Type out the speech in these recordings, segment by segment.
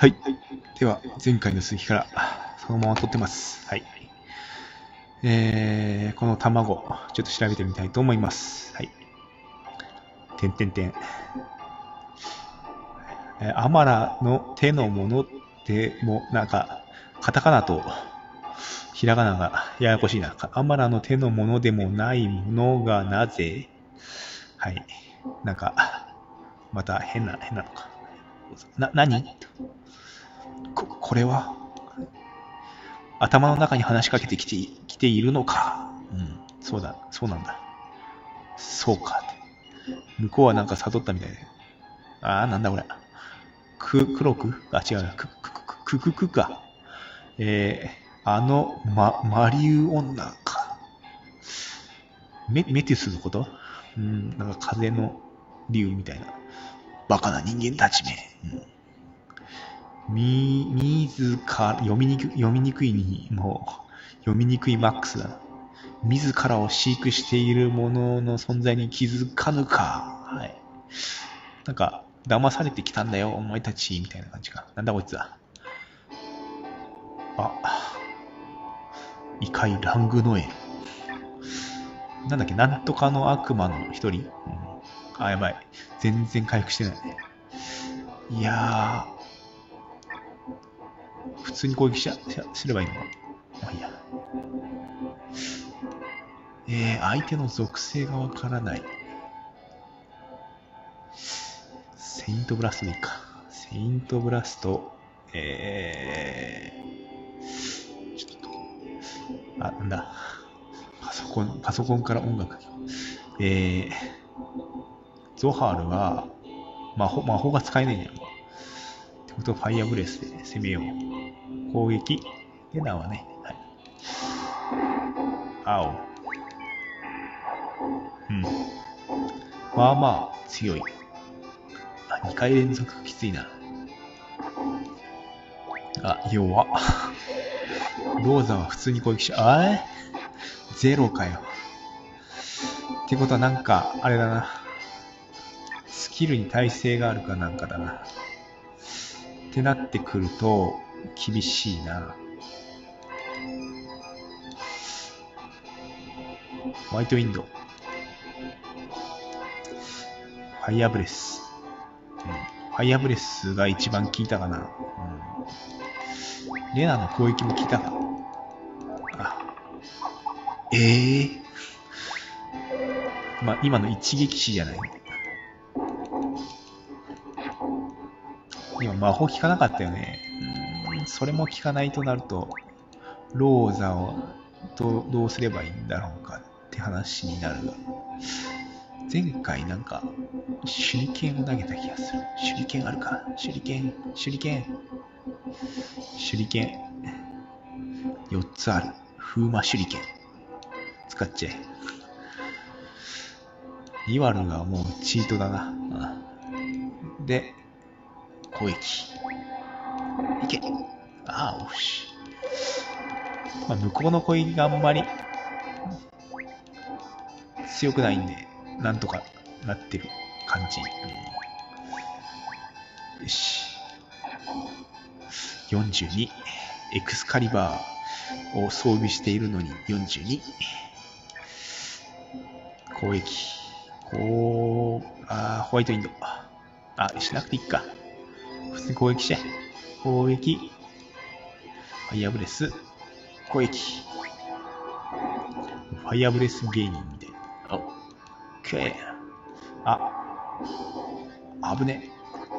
はい。では、前回の続きからそのまま撮ってます。はい。この卵、ちょっと調べてみたいと思います。はい。てんてんてん。アマラの手のものっても、なんか、カタカナとひらがながややこしいな。アマラの手のものでもないものがなぜ、はい。なんか、また変なのか。何これは頭の中に話しかけてきているのか。うん、そうなんだ。そうか。向こうはなんか悟ったみたいで。なんだこれ。黒く違うな。くか。マリュー女か。メティスのことなんか風の竜みたいな。バカな人間たちめ。自ら、読みにくいに、もう、読みにくいマックスだ。自らを飼育しているものの存在に気づかぬか。はい。なんか、騙されてきたんだよ、お前たち、みたいな感じか。なんだこいつだ。異界ラングノエル。なんだっけ、なんとかの悪魔の一人。やばい。全然回復してないね。いや普通に攻撃すればいいのか。まあいいや。相手の属性がわからない。セイントブラストでいいか。セイントブラスト、ちょっと、なんだ。パソコンから音楽。ゾハルは、魔法が使えないんだよ。ってことは、ファイアブレスで攻めよう。攻撃。レナはね、はい。青。まあまあ、強い。2回連続きついな。弱。ローザは普通に攻撃し、ゼロかよ。ってことはなんか、あれだな。スキルに耐性があるかなんかだな。ってなってくると、厳しいな。ホワイトウィンドウ。ファイアブレス。ファイアブレスが一番効いたかな。レナの攻撃も効いたか。今の一撃死じゃない。今魔法効かなかったよね。それも効かないとなると、ローザをどうすればいいんだろうかって話になるが。前回なんか、手裏剣を投げた気がする。手裏剣あるか？手裏剣。4つある。風魔手裏剣。使っちゃえ。イワルがもうチートだな。で、攻撃。いけ。おし。向こうの攻撃があんまり強くないんで、なんとかなってる感じ。よし。42。エクスカリバーを装備しているのに42。攻撃。ホワイトインド。しなくていいか。普通に攻撃して。攻撃。ファイアブレス。攻撃。ファイアブレス芸人みたいな。オッケー。危ね。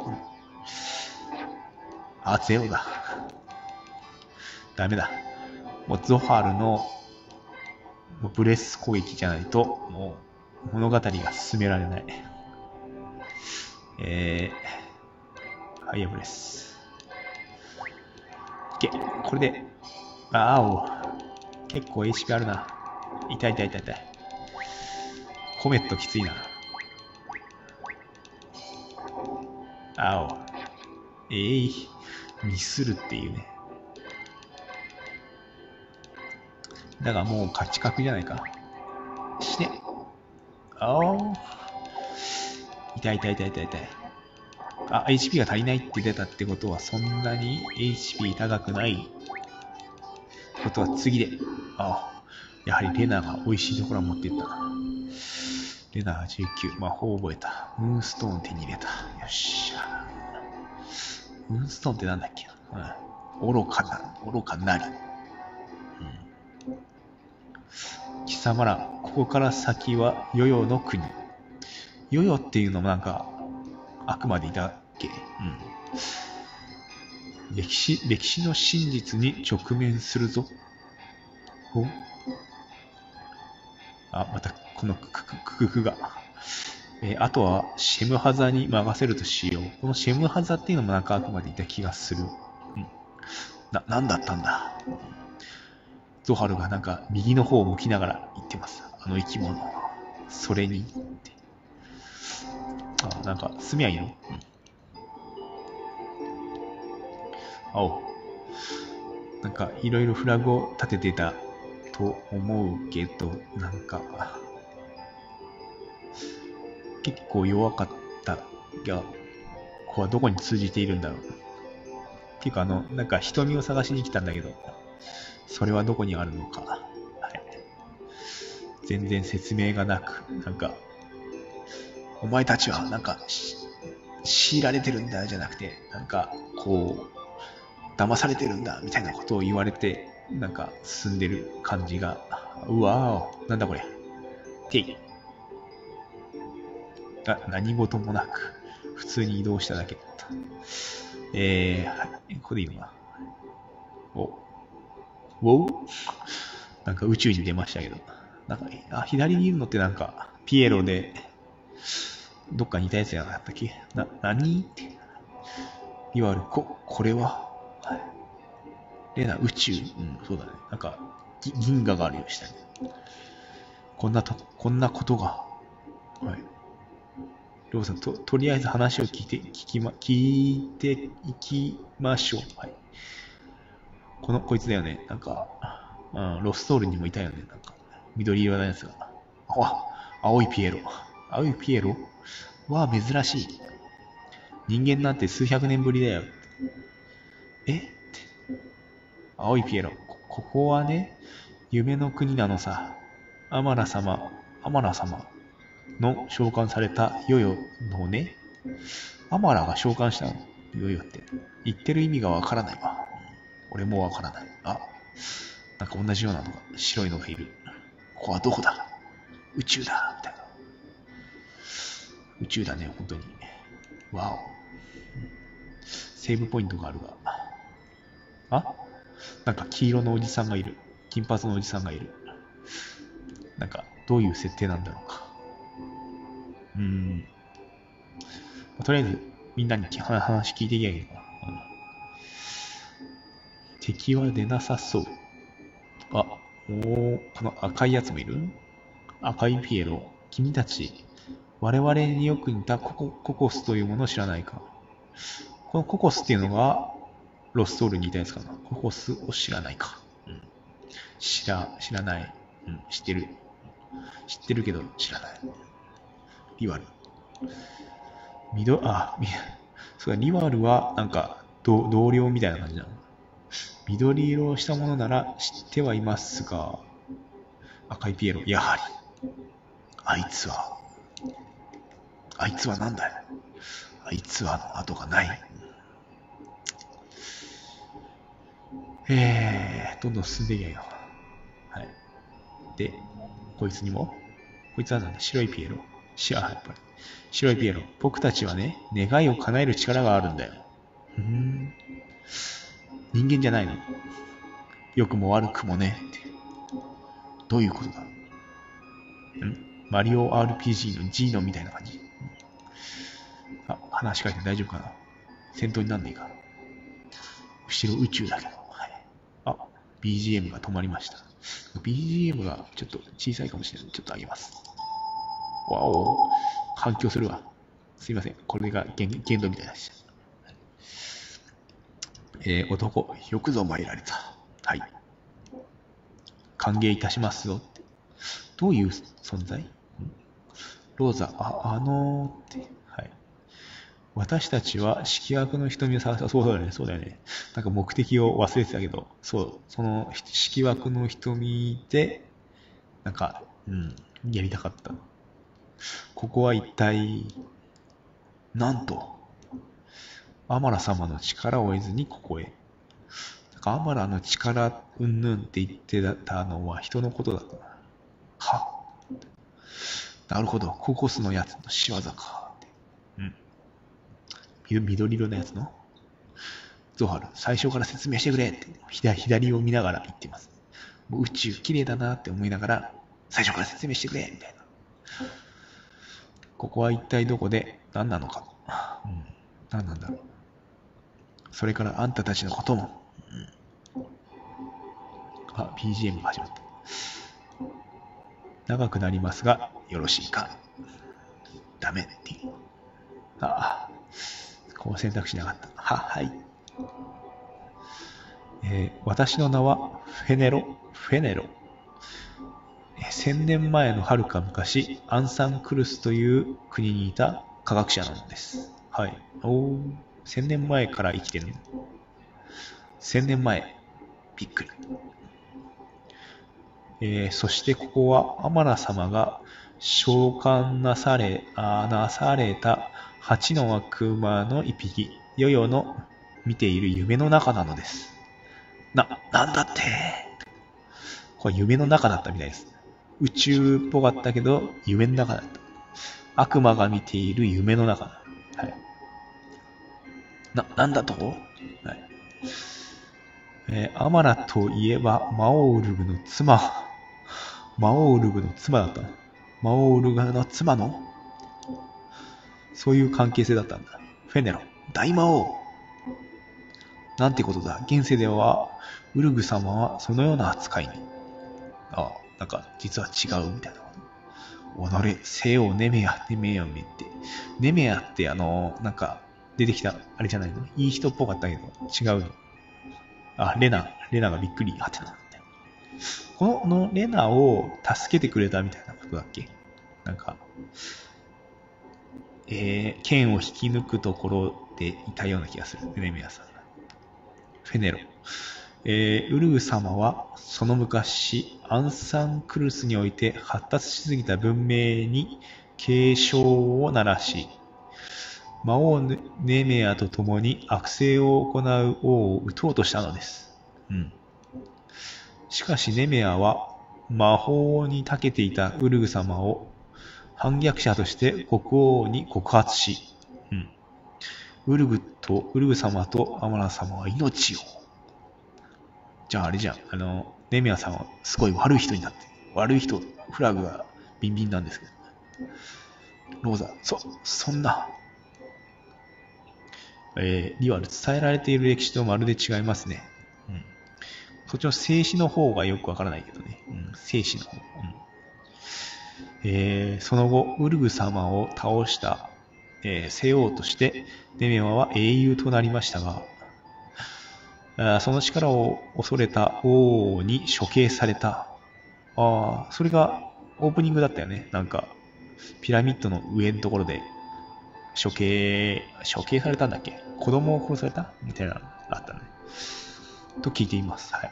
ゼロだ。ダメだ。もうゾハルのブレス攻撃じゃないと、もう物語が進められない。ファイアブレス。いけ。これで、結構 HP あるな。痛い。コメットきついな。ミスるっていうね。だがもう勝ち確じゃないか。死ね。痛い。 あ、HP が足りないって出たってことは、そんなに HP 高くないことは次で。あ、やはりレナが美味しいところは持っていったな。レナが19、魔法を覚えた。ムーンストーン手に入れた。よっしゃ。ムーンストーンってなんだっけな。愚かなり。貴様ら、ここから先はヨヨの国。ヨヨっていうのもなんか、あくまでいたっけ。歴史の真実に直面するぞ。おあ、またこのククが。あとはシェムハザに任せるとしよう。このシェムハザっていうのもなんかあくまでいた気がする。なんだったんだ。ゾハルがなんか右の方を向きながら言ってます。あの生き物。それにって。あ、なんか住みはいいの？青。なんかいろいろフラグを立ててたと思うけど、なんか結構弱かったが、ここはどこに通じているんだろう。っていうかなんか瞳を探しに来たんだけど、それはどこにあるのか。はい、全然説明がなく、なんか、お前たちはなんか強いられてるんだじゃなくて、なんかこう、騙されてるんだみたいなことを言われて、なんか進んでる感じが、うわー、なんだこれ。てい。何事もなく、普通に移動しただけだった。はい、ここでいいのかな。ウォーなんか宇宙に出ましたけど。なんか、左にいるのってなんか、ピエロで、どっかにいたやつじゃなかったっけ？何って。いわゆる、これは、はい、レナ、宇宙。そうだね。なんか、銀河があるよ、下に。こんなことが。はい。りょうさん、とりあえず話を聞いていきましょう。はい。こいつだよね。なんか、ロストールにもいたよね。なんか、緑色のやつが。青いピエロ。青いピエロは珍しい。人間なんて数百年ぶりだよ。えって。青いピエロ。ここはね、夢の国なのさ。アマラ様の召喚されたヨヨのね。アマラが召喚したのヨヨって。言ってる意味がわからないわ。俺もわからない。なんか同じようなのが、白いのがいる。ここはどこだ？宇宙だみたいな。宇宙だね、本当に。わお。セーブポイントがあるが。なんか黄色のおじさんがいる。金髪のおじさんがいる。なんか、どういう設定なんだろうか。とりあえず、みんなに話聞いていけばいいのかな。敵は出なさそう。この赤いやつもいる？赤いピエロ。君たち、我々によく似たココスというものを知らないか。このココスっていうのが、ロストールにいたやつかな。ココスを知らないか。知らない。知ってる。知ってるけど知らない。リワル。そうだ、リワルはなんか同僚みたいな感じなの。緑色をしたものなら知ってはいますが、赤いピエロ、やはり。あいつはなんだよ。あいつは後がない。どんどん進んでいけよ。はい。で、こいつにも、こいつはなんだ、白いピエロ。やっぱり。白いピエロ。僕たちはね、願いを叶える力があるんだよ。人間じゃないの？良くも悪くもね。って。どういうことだ？マリオ RPG のジーノみたいな感じ。話しかけて大丈夫かな？戦闘になんねえか。後ろ宇宙だけど。はい。BGM が止まりました。BGM がちょっと小さいかもしれない。ちょっと上げます。わお、反響するわ。すいません。これが限度みたいだし。男、よくぞ参られた。はい。歓迎いたしますよ。どういう存在？ローザ、って。はい。 私たちは色悪の瞳を探した。そうだよね、そうだよね。なんか目的を忘れてたけど、そう、その色悪の瞳で、なんか、やりたかった。ここは一体、なんと、アマラ様の力を得ずにここへ。なんかアマラの力うんぬんって言ってたのは人のことだった。は、なるほど、ココスのやつの仕業か。緑色のやつのゾハル、最初から説明してくれって左を見ながら言ってます。もう宇宙綺麗だなって思いながら、最初から説明してくれみたいな。ここは一体どこで何なのか。何なんだろう。それからあんたたちのことも。BGM が始まった。長くなりますが、よろしいか。ダメっていう。こう選択しなかった。はい。私の名はフェネロ。1000年前のはるか昔、アンサンクルスという国にいた科学者なのです。はい。1000年前から生きてるの。1000年前。びっくり。そしてここはアマラ様が召喚なされた8の悪魔の一匹、ヨヨの見ている夢の中なのです。なんだって。これ夢の中だったみたいです。宇宙っぽかったけど、夢の中だった。悪魔が見ている夢の中。はい。なんだと？はい。アマラといえば、マオールグの妻だった。マオールグの妻のそういう関係性だったんだ。フェネロ、大魔王。なんてことだ。現世では、ウルグ様はそのような扱いに。なんか、実は違うみたいな。己、せよ、ネメアって。ネメアってなんか、出てきた、あれじゃないの？いい人っぽかったけど、違うの。レナがびっくり、はてな。このレナを助けてくれたみたいなことだっけ？なんか、剣を引き抜くところでいたような気がする。ネメアさんが。フェネロ。ウルグ様はその昔、アンサンクルスにおいて発達しすぎた文明に警鐘を鳴らし、魔王ネメアと共に悪政を行う王を討とうとしたのです。しかしネメアは魔法に長けていたウルグ様を反逆者として国王に告発し、ウルグ様とアマラ様は命を。じゃああれじゃん。ネメアさんはすごい悪い人になって。悪い人、フラグがビンビンなんですけど。ローザ、そんな。リワル、伝えられている歴史とまるで違いますね。そっちの静止の方がよくわからないけどね。静止の方。その後、ウルグ様を倒した、聖王として、ネメアは英雄となりましたが、その力を恐れた王に処刑された。それがオープニングだったよね。なんか、ピラミッドの上のところで、処刑されたんだっけ？子供を殺されたみたいなのがあったね。と聞いています。はい。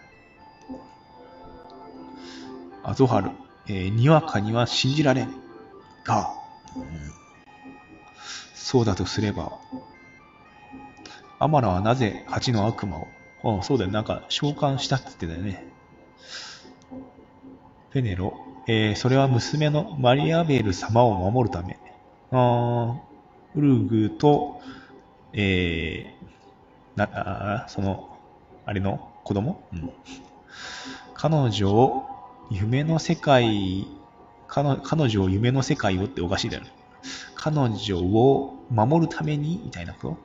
アゾハル。にわかには信じられん。が、そうだとすれば、アマラはなぜ8の悪魔を、そうだよ、なんか召喚したって言ってたよね。フェネロ、それは娘のマリアベル様を守るため。ウルグと、あれの子供？彼女を夢の世界をっておかしいだよね。彼女を守るためにみたいなこと？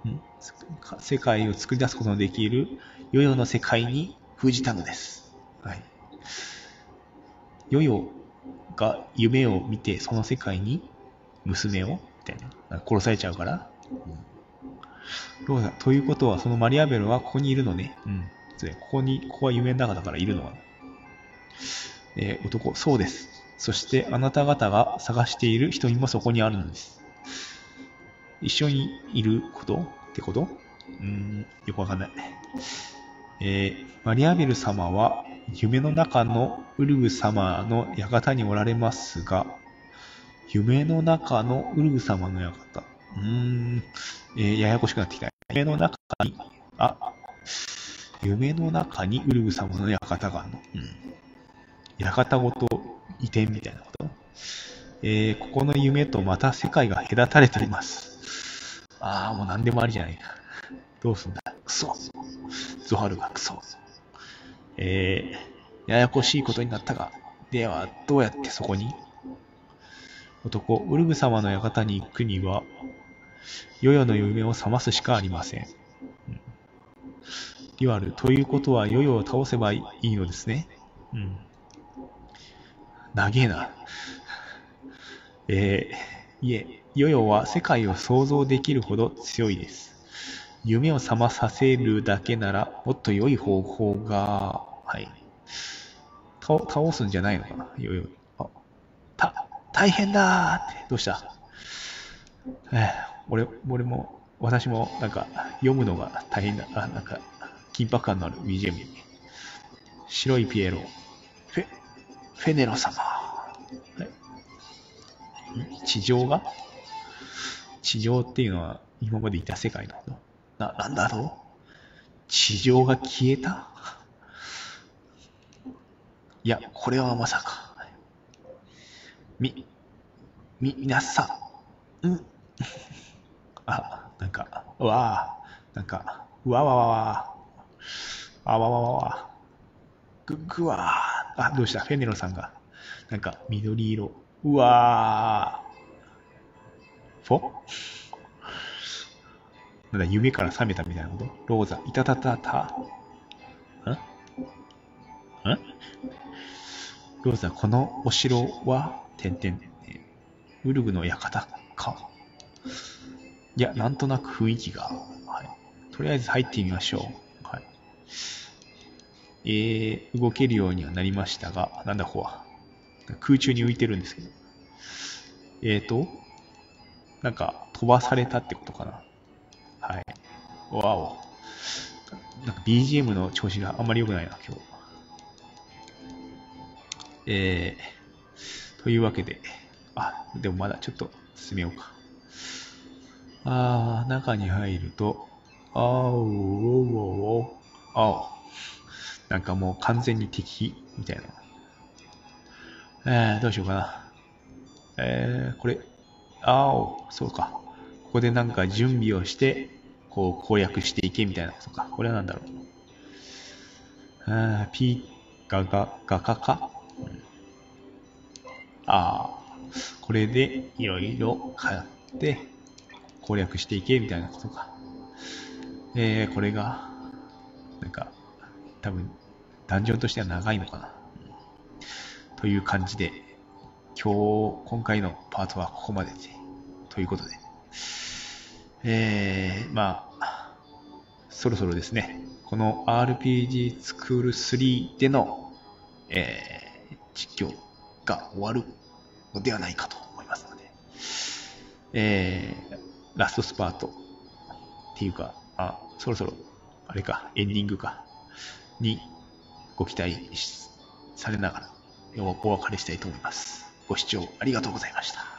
世界を作り出すことのできるヨヨの世界に封じたのです。はい。ヨヨが夢を見てその世界に娘をみたいな殺されちゃうから。ローザ、ということはそのマリアベルはここにいるのね。ここは夢の中だからいるのは。男、そうです。そしてあなた方が探している瞳もそこにあるのです。 一緒にいることってこと？よくわかんない。マリアベル様は夢の中のウルグ様の館におられますが、夢の中のウルグ様の館。ややこしくなってきた。夢の中にウルグ様の館があるの。館ごと移転みたいなこと。ここの夢とまた世界が隔たれています。もう何でもありじゃないか。どうすんだ。クソ。ゾハルがクソ。ややこしいことになったが、では、どうやってそこに？男、ウルグ様の館に行くには、ヨヨの夢を覚ますしかありません。デュアル、ということはヨヨを倒せばいいのですね。長えな。いえ、ヨヨは世界を想像できるほど強いです。夢を覚まさせるだけなら、もっと良い方法が、倒すんじゃないのかな、ヨヨ。大変だーって、どうした？私も、読むのが大変だ。緊迫感のある BGM に。白いピエロ。フェネロ様。地上っていうのは今までいた世界のこと。なんだろう？地上が消えた？いや、これはまさか。皆さん。うわどうした？フェネロさんが、緑色。フォ？夢から覚めたみたいなこと？ローザ、いたたたた。ローザ、このお城は、ウルグの館か。いや、なんとなく雰囲気が。とりあえず入ってみましょう。動けるようにはなりましたが、なんだここは。空中に浮いてるんですけど。飛ばされたってことかな。わお。BGM の調子があんまり良くないな、今日。というわけで、でもまだちょっと進めようか。中に入ると、もう完全に敵みたいな。どうしようかな。これ、そうか。ここで準備をして、攻略していけみたいなことか。これはなんだろう。ガカか。これでいろいろ買って攻略していけみたいなことか。これが多分ダンジョンとしては長いのかな。という感じで今回のパートはここまででということで、そろそろですね、この RPG スクール3での、実況が終わるのではないかと思いますので、ラストスパートっていうか、そろそろあれか、エンディングかにご期待されながらお別れしたいと思います。ご視聴ありがとうございました。